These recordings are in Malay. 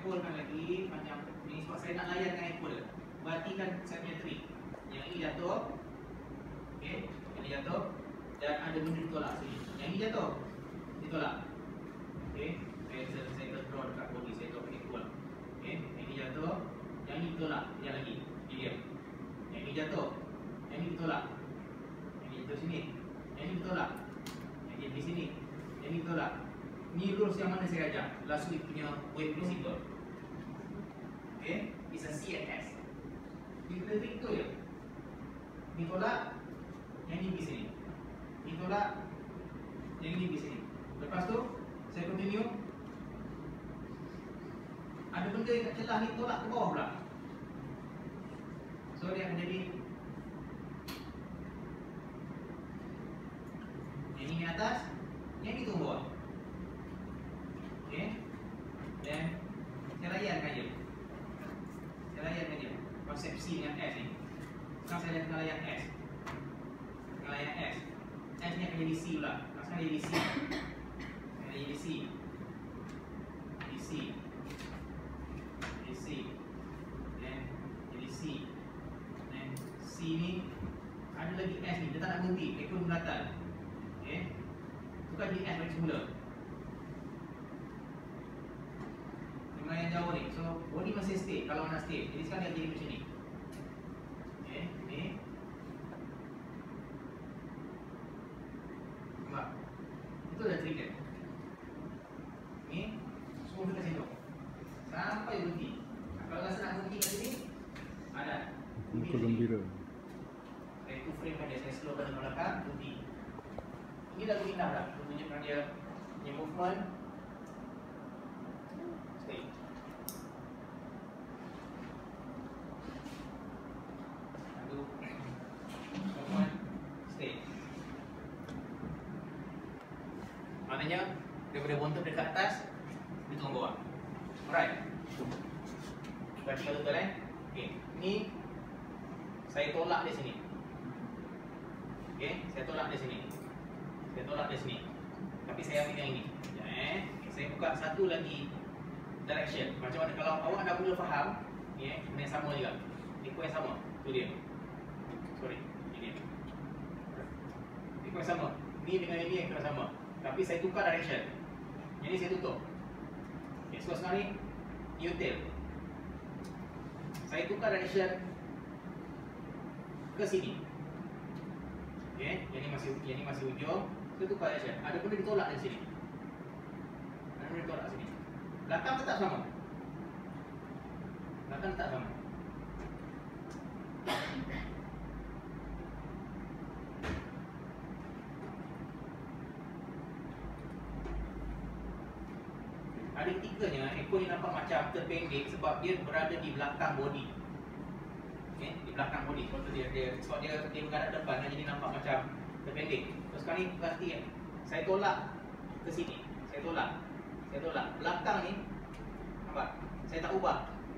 equalkan lagi macam ni sebab saya nak layankan equal. Perhatikan saya punya trik. Yang ini jatuh. Okey, ini jatuh dan ada benda ditolak sini. Yang ini jatuh. Ditolak. Okey, saya draw dekat body saya draw equal. Okey, ini jatuh. Yang ini ditolak. Yang lagi. Ini dia. Yang ini jatuh. Yang ini ditolak. Yang ini jatuh sini. Yang ini ditolak. Yang ini di sini. Yang ini ditolak. Ni rules yang mana saya ajar last week punya wave principle. Okay, it's a C and S. Kita trik tu je. Ni tolak, yang ni pergi sini. Ni tolak, yang ni pergi sini. Lepas tu, saya continue. Ada benda kat celah ni tolak ke bawah pula. So dia akan jadi yang ni atas, yang ni tu bawah. Okay, dan saya layankan je. Saya layankan je konsep C dengan S ni. Sekarang saya tengah layan S. Tengah layan S. S ni akan jadi C pula. Sekarang jadi C. Akan jadi C. Jadi C. Jadi C. Dan jadi C. Dan C ni ada lagi S ni. Dia tak nak berhenti. Ekor melatar. Okay, tukar jadi S bagi semula. Yang jauh ni, so body masih stay kalau nak stay. Jadi sekarang dia jadi macam ni. Okay, ni. Nampak? Itu dah trik dia. Ni, semua dekat situ. Sampai berhenti. Kalau rasa nak berhenti kat sini, ada. Muka gembira. Saya tu frame kan dia, saya slowkan ke belakang, berhenti. Ini dah berhenti dah. Tunjukkan dia punya movement. Stay. Maknanya daripada bontot dekat atas dia turun bawah. Alright. Berarti kalau betul okey, ni saya tolak di sini. Okey, saya tolak di sini. Saya tolak di sini. Tapi saya ambil yang ini. Okay, saya buka satu lagi direction. Macam mana kalau awak dah mula faham, ni benda yang sama juga. Ikut yang sama. Tu dia. Sorry, ini. Ikut yang sama. Ni dengan ini yang kena sama. Tapi saya tukar direction. Yang ni saya tutup. Okay, so sekarang ni U-tail. Saya tukar direction ke sini. Okay, yang ni masih ujung. Saya tukar direction. Ada benda ditolak di sini. Ada benda ditolak sini. Belakang tetap sama. Belakang tetap sama. Ada ketiganya, ekor ni nampak macam terpendek sebab dia berada di belakang body. Okay, di belakang body. Sebab dia menghadap depan, jadi nampak macam terpendek. Terus sekarang ni perhati kan, saya tolak ke sini. Saya tolak. Belakang ni, nampak? Saya tak ubah.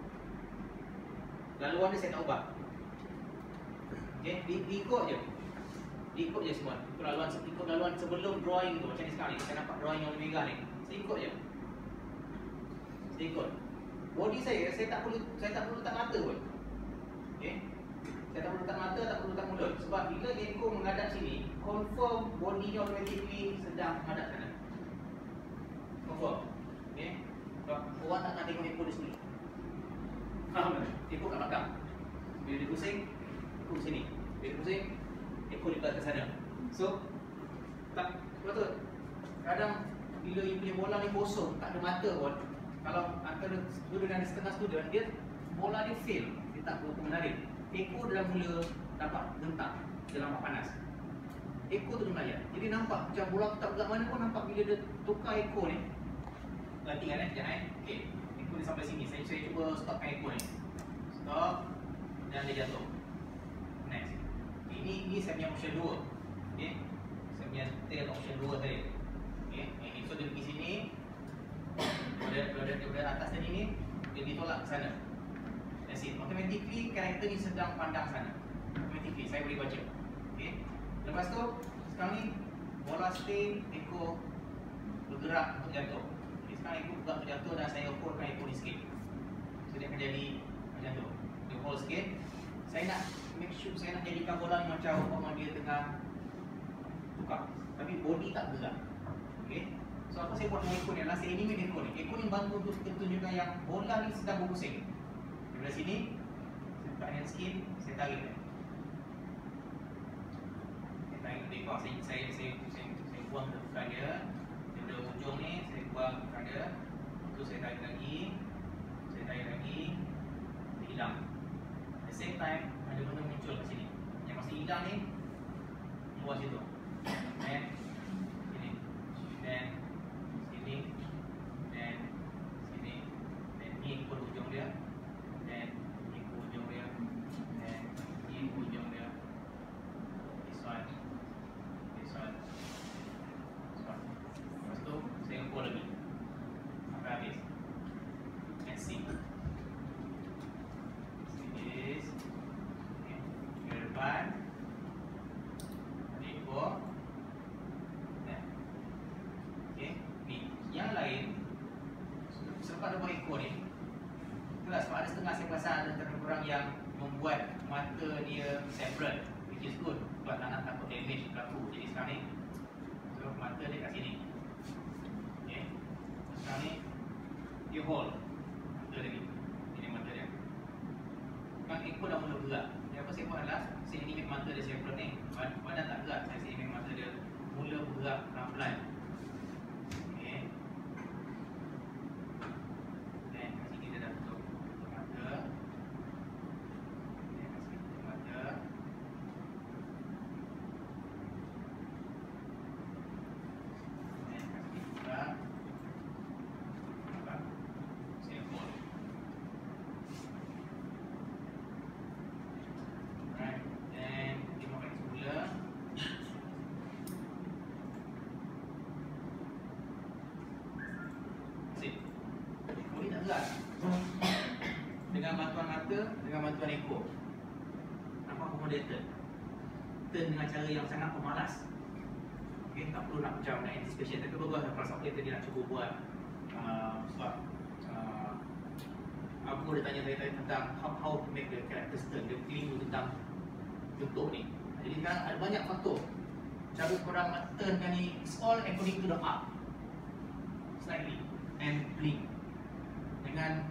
Laluan dia saya tak ubah. Okay, diikut je. Diikut je semua. Ikut laluan sebelum drawing tu. Macam ni sekarang ni, saya nampak drawing yang lebih megah ni. Saya ikut je. Saya ikut. Body saya tak perlu letak mata pun. Okay, saya tak perlu letak mata, tak perlu letak mulut. Sebab bila ekor menghadap sini, confirm body automatically sedang menghadap sana. Confirm. Okay, sebab orang tak nak tengok ekor di sini. Faham tak? Ekor kat belakang. Bila dia pusing, ekor sini. Bila dia pusing, ekor dekat ke sana. So, tak betul. Kadang bila you punya bola ni kosong, tak ada mata pun, kalau antara student dan setengah student, dia bola dia fail, dia tak berapa menarik. Ekor dah mula dapat gentar, dia nampak panas. Ekor tu dia melayar. Jadi nampak macam bola tu tak bergerak mana pun, nampak bila dia tukar ekor ni. Latihan sekejap okey. Ekor dia sampai sini. Saya cuba stopkan ekor ni. Stop. Dan dia jatuh. Next. Ini saya punya option 2. Okey. Saya punya tail option 2 tadi. Okey. Ini so dia pergi sini. Kalau dia atas tadi ni, dia ditolak ke sana. That's it. Automatically karakter ni sedang pandang sana. Automatically saya boleh baca. Okey. Lepas tu sekarang ni bola stay, ekor bergerak untuk jatuh. Okay, sekarang ekor buka terjatuh dan saya ukurkan ekor ni sikit. So dia akan jadi macam tu. Dia hold sikit. Saya nak make sure, saya nak jadikan bola ni macam umpama dia tengah tukar, tapi body tak gerak. Okay. So apa saya buat dengan ekor ni adalah saya animate ekor ni. Ekor ni bantu untuk tunjukkan yang bola ni sedang berpusing. Dari sini saya buka dengan sikit, saya tarik dia. Saya tarik dia, saya buang ke depan dia. Daripada ujung ni saya buang ke depan dia. Terus saya tarik lagi. Saya tarik lagi. Dia hilang. At the same time ada benda muncul kat sini. Yang masih hilang ni luar situ. Dan sini. Dan sini. Dan sini. Dan ni ekor ujung dia. Dan ni ekor ujung dia. Dan ni ekor ujung dia. This one. This one. This one. Lepas tu saya ukur lagi sampai habis. Let's see. This. Okay. Ke depan. Ada ekor. Okay. Ni. Yang lain, sebab ada buat ekor ni, itulah sebab ada setengah saya perasan ada antara korang yang membuat mata dia separate, which is good sebab tak nak takut damage berlaku. Jadi sekarang ni, so mata dia kat sini. Okay. Sekarang ni dia hold mata dia ni. Ini mata dia. Kan ekor dah mula gerak. Jadi apa saya buat adalah saya animate mata dia separate ni. Badan tak gerak, saya animate mata dia mula bergerak pelan-pelan. Okay. Dan kat sini dia dah tutup mata. Dan kat sini tutup mata. Dan kat sini buka. Nampak? Saya hold. Alright. Dan dia makan semula. Ekor ni tak gerak. Dengan bantuan mata, dengan bantuan ekor. Nampak accommodated. Turn dengan cara yang sangat pemalas. Okay, tak perlu nak macam nak anticipation. Tapi bagus kalau operator dia nak cuba buat. Sebab aku ada tanya saya tentang how to make the character turn. Dia keliru tentang bentuk ni. Jadi sekarang ada banyak faktor. Cara korang nak turnkan ni, it's all according to the up. Slightly. And blink. Dengan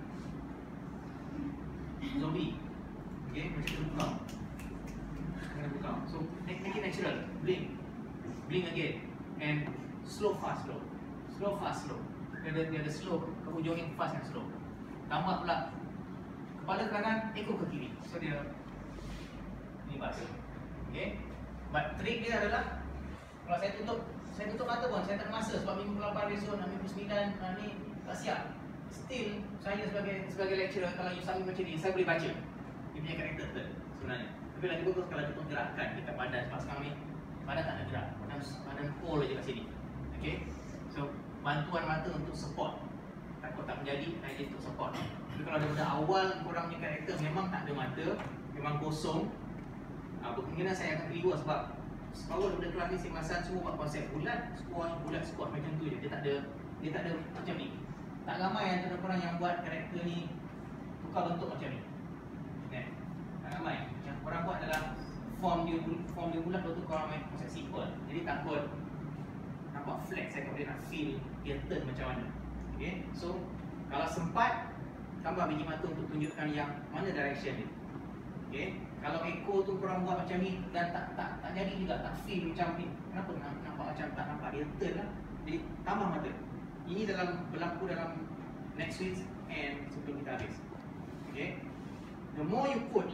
zombie. Okay, macam dia buka. Kena buka. So, make it natural. Blink. Blink again. And slow, fast, slow. Slow, fast, slow. Dia ada slow, ke hujung ni fast and slow. Tambah pula kepala ke kanan, ekor ke kiri. So, dia ni bas. Okay. But trick dia adalah kalau saya tutup mata pun, saya tak ada masa sebab minggu 8 besok, minggu 9 ni tak siap. Still, saya sebagai lecturer, kalau you submit macam ni, saya boleh baca dia punya karakter tu sebenarnya. Tapi lagi bagus kalau kita gerakkan kita badan. Sebab sekarang ni badan tak ada gerak, badan hold je kat sini. Okay. So, bantuan mata untuk support. Takut tak menjadi, saya untuk support. Tapi kalau daripada awal korang punya karakter memang tak ada mata, memang kosong, kemungkinan saya akan keliru sebab separuh daripada kelas ni saya perasan semua buat konsep bulat, squat macam tu je. Dia tak ada macam ni. Tak ramai antara korang yang buat karakter ni tukar bentuk macam ni. Okay. Tak ramai. Yang korang buat adalah form dia bulat, lepas tu korang main konsep simple. Jadi takut nampak flex, saya boleh nak feel dia turn macam mana. Okay. So kalau sempat, tambah biji mata untuk tunjukkan yang mana direction dia. Okay. Kalau ekor tu korang buat macam ni dan tak jadi juga, tak feel macam ni. Kenapa nampak macam tak nampak dia turn lah. Jadi tambah mata. Ini berlaku dalam next week and sebelum kita habis. Okay. The more you put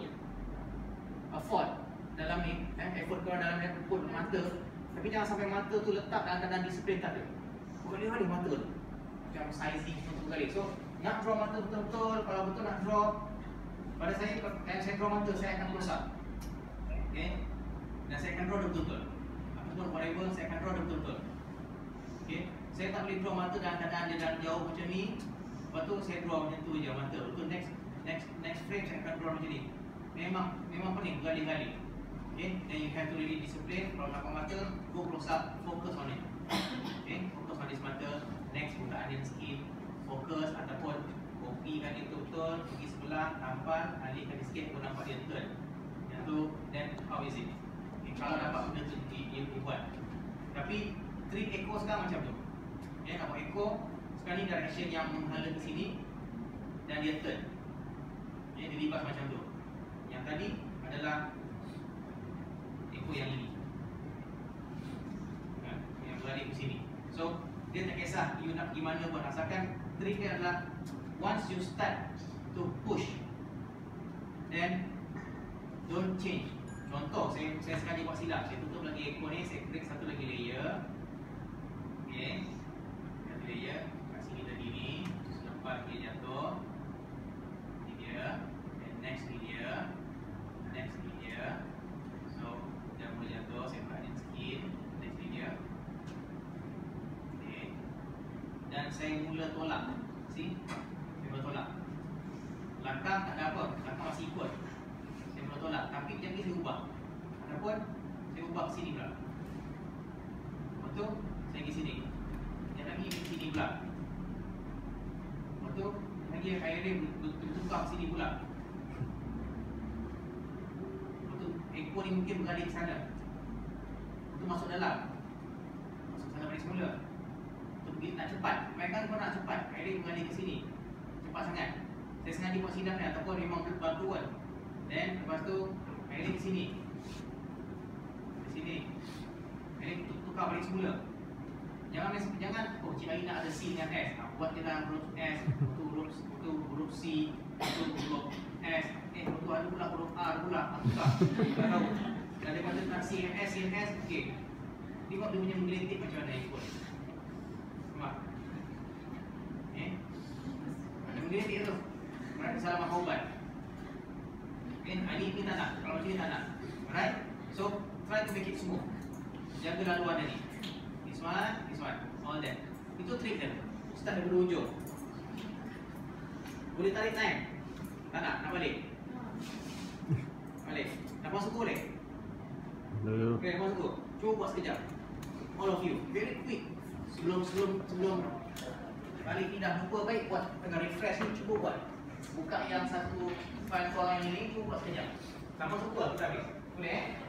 effort dalam ni, effort korang dalam ni put mata, tapi jangan sampai mata tu letak dalam keadaan disiplin tak ada. Boleh mata tu macam sizing betul-betul kali. So nak draw mata betul-betul, kalau betul nak draw, pada saya kalau saya draw mata, saya akan close up. Okay. Dan saya akan draw betul-betul. Apapun whatever, saya akan draw betul-betul. Okay. Saya tak boleh draw mata dalam keadaan dia dah jauh macam ni. Lepas tu saya draw macam tu je mata. Betul, next frame saya akan draw macam ni. Memang pening berkali-kali. Okay. Then you have to really discipline. Kalau nampak mata, go close up, focus on it. Okay. Focus on this mata. Next buka onion skin. tepikan itu betul, pergi sebelah, nampak, alihkan sikit pun nampak dia turn. Yang tu, then how is it? Okay, kalau dapat benda tu dia buat. Tapi treat echo sekarang macam tu. Okay, nak buat echo, sekarang ni direction yang menghala ke sini dan dia turn. Okay, dia libas macam tu. Yang tadi adalah echo yang ini. Yang balik ke sini. So, dia tak kisah you nak pergi mana pun, asalkan trick dia adalah once you start to push, then don't change. Contoh, saya sekali buat silap, saya tutup lagi echo ni, saya klik satu lagi layer. Okay, satu layer kat sini tadi ni, selepas dia jatuh, ni dia, and next ni dia, next ni dia. So, dah mula jatuh, saya buat sikit, next ni dia. Dan saya mula tolak. See? Saya mula tolak. Langkah tak ada apa, langkah masih ikut. Saya mula tolak, tapi jangan saya ubah. Ataupun saya ubah ke sini pula. Lepas tu saya pergi sini. Yang lagi ke sini pula. Lepas tu lagi akhirnya bertukar ke sini pula. Lepas tu ekor ni mungkin berada ke sana. Lepas tu masuk dalam. Masuk sana balik semula. Nak cepat, mainkan kau nak cepat, akhirnya mengalir ke sini cepat sangat. Saya sengaja buat sidap ni ataupun memang bantuan. Then lepas tu akhirnya ke sini, ke sini, akhirnya tukar balik semula. Jangan oh Cik Ayie nak ada C dengan S, buat je dalam huruf S, tu huruf C, tu huruf S, tu ada pula huruf R pula, tukar. Tak tahu. Dan dia kata nak C dengan S, okey. Tengok dia punya menggelitik macam mana ikut. Ada menggelitik tu. Berarti salah makan ubat. Okay, ini tak nak. Kalau macam ni tak nak. Alright. So try to make it smooth. Jaga laluan dia ni. This one, all that. Itu trik dia. Start dari ujung. Boleh tarik time. Tak nak balik. Balik. Dah masuk boleh? Okay, dah masuk. Cuba buat sekejap. All of you, very quick. Sebelum balik pindah, lupa baik buat tengah refresh ni, cuba buat. Buka yang satu file call yang ini, cuba buat sekejap. Tak masuk apa, kita habis. Boleh